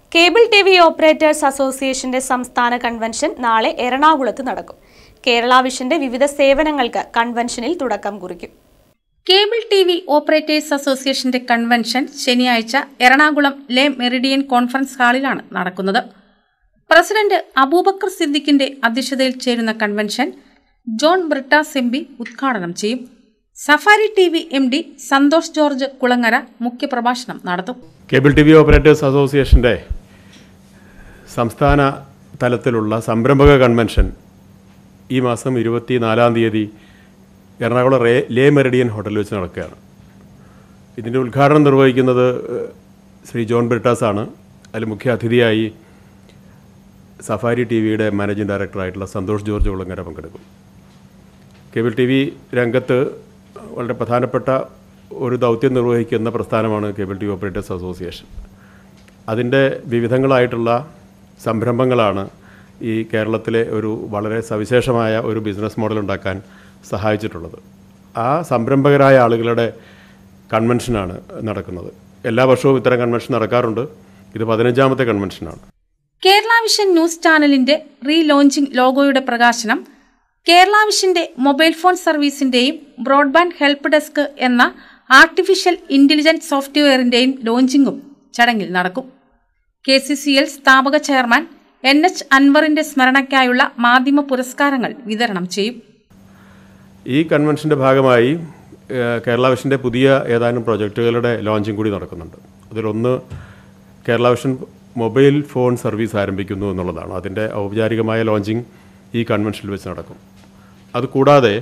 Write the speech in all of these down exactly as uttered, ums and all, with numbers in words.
Cable T V operators അസോസിയേഷന്റെ സംസ്ഥാന convention നാളെ എറണാകുളത്ത് നടക്കും. കേരള വിഷന്റെ വിവിധ സേവനങ്ങൾക്ക് കൺവെൻഷനിൽ തുടക്കം കുറിക്കും. കേബിൾ ടി വി ഓപ്പറേറ്റേഴ്സ് അസോസിയേഷന്റെ കൺവെൻഷൻ ശനിയാഴ്ച എറണാകുളം ലേ മെറിഡിയൻ കോൺഫറൻസ് ഹാളിലാണ് നടക്കുന്നത്. പ്രസിഡന്റ് അബൂബക്കർ സിദ്ദിഖിന്റെ അധ്യക്ഷതയിൽ ചേരുന്ന convention John Brittas M P ഉദ്ഘാടനം ചെയ്യും. Safari T V M D Santhosh George Kulangara മുഖ്യപ്രഭാഷണം നടത്തും. കേബിൾ ടി വി ഓപ്പറേറ്റേഴ്സ് അസോസിയേഷന്റെ സംസ്ഥാന തലത്തിലുള്ള സംരംഭക കൺവെൻഷൻ ഈ മാസം ഇരുപത്തിനാലാം തീയതി എറണാകുളം റേ ലേ മെറിഡിയൻ ഹോട്ടലിൽ വെച്ച് നടക്കുകയാണ്. ഇതിൻ്റെ ഉദ്ഘാടനം നിർവഹിക്കുന്നത് ശ്രീ ജോൺ ബ്രിട്ടാസ് ആണ്. അതിൽ മുഖ്യ അതിഥിയായി സഫാരി ടി വിയുടെ മാനേജിംഗ് ഡയറക്ടറായിട്ടുള്ള സന്തോഷ് ജോർജ് കുളങ്ങര പങ്കെടുക്കും. കേബിൾ ടി വി രംഗത്ത് വളരെ പ്രധാനപ്പെട്ട ഒരു ദൗത്യം നിർവഹിക്കുന്ന പ്രസ്ഥാനമാണ് cable T V operators association. അതിൻ്റെ വിവിധങ്ങളായിട്ടുള്ള സംരംഭങ്ങളാണ് ഈ കേരളത്തിലെ ഒരു വളരെ സവിശേഷമായ ഒരു ബിസിനസ് മോഡൽ ഉണ്ടാക്കാൻ സഹായിച്ചിട്ടുള്ളത്. ആ സംരംഭകരായ ആളുകളുടെ കൺവെൻഷനാണ് നടക്കുന്നത്. എല്ലാ വർഷവും ഇത്തരം കൺവെൻഷൻ നടക്കാറുണ്ട്. ഇത് പതിനഞ്ചാമത്തെ കൺവെൻഷനാണ്. കേരള വിഷൻ ന്യൂസ് ചാനലിന്റെ റീ ലോഞ്ചിംഗ് ലോഗോയുടെ പ്രകാശനം, കേരള വിഷന്റെ മൊബൈൽ ഫോൺ സർവീസിന്റെയും ബ്രോഡ്ബാൻഡ് ഹെൽപ്പ് ഡെസ്ക് എന്ന ആർട്ടിഫിഷ്യൽ ഇന്റലിജൻസ് സോഫ്റ്റ്വെയറിന്റെയും ലോഞ്ചിങ്ങും ചടങ്ങിൽ നടക്കും. കെ സി സി എൽ സ്ഥാപക ചെയർമാൻ എൻ എച്ച് അൻവറിന്റെ സ്മരണയ്ക്കായുള്ള മാധ്യമ പുരസ്കാരങ്ങൾ വിതരണം ചെയ്യും. ഈ കൺവെൻഷന്റെ ഭാഗമായി കേരള വിഷന്റെ പുതിയ ഏതാനും പ്രൊജക്റ്റുകളുടെ ലോഞ്ചിങ് കൂടി നടക്കുന്നുണ്ട്. അതിലൊന്ന് Kerala Vision mobile phone service ആരംഭിക്കുന്നു എന്നുള്ളതാണ്. അതിൻ്റെ ഔപചാരികമായ ലോഞ്ചിങ് ഈ കൺവെൻഷനിൽ വെച്ച് നടക്കും. അതുകൂടാതെ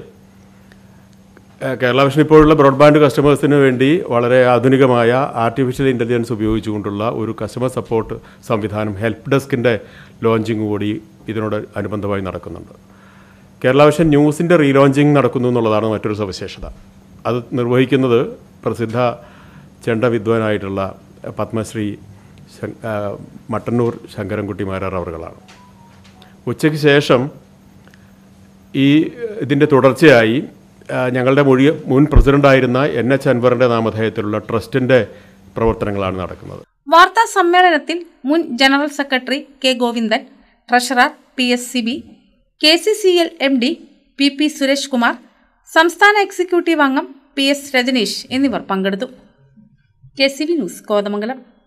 കേരള വിഷൻ ഇപ്പോഴുള്ള ബ്രോഡ്ബാൻഡ് കസ്റ്റമേഴ്സിന് വേണ്ടി വളരെ ആധുനികമായ ആർട്ടിഫിഷ്യൽ ഇൻ്റലിജൻസ് ഉപയോഗിച്ചുകൊണ്ടുള്ള ഒരു കസ്റ്റമർ സപ്പോർട്ട് സംവിധാനം ഹെൽപ്പ് ഡെസ്കിൻ്റെ ലോഞ്ചിങ് കൂടി ഇതിനോട് അനുബന്ധമായി നടക്കുന്നുണ്ട്. കേരള വിഷൻ ന്യൂസിൻ്റെ റീലോഞ്ചിങ് നടക്കുന്നു എന്നുള്ളതാണ് മറ്റൊരു സവിശേഷത. അത് നിർവഹിക്കുന്നത് പ്രസിദ്ധ ചെണ്ട വിദ്വാനായിട്ടുള്ള പത്മശ്രീ മട്ടന്നൂർ ശങ്കരൻകുട്ടി മാരാർ അവറുകളാണ്. ഉച്ചയ്ക്ക് ശേഷം ഈ ഇതിൻ്റെ തുടർച്ചയായി ഞങ്ങളുടെ മൊഴി മുൻ പ്രസിഡന്റായിരുന്ന എൻ എച്ച് അൻവറിന്റെ നാമധേയത്തിലുള്ള ട്രസ്റ്റിന്റെ പ്രവർത്തനങ്ങളാണ് നടക്കുന്നത്. വാർത്താ സമ്മേളനത്തിൽ മുൻ general secretary K Govindan, treasurer P S C B, K C C L M D P P Suresh Kumar, സംസ്ഥാന എക്സിക്യൂട്ടീവ് അംഗം പി എസ് രജനീഷ് എന്നിവർ പങ്കെടുത്തു. K C B News Kothamangalam.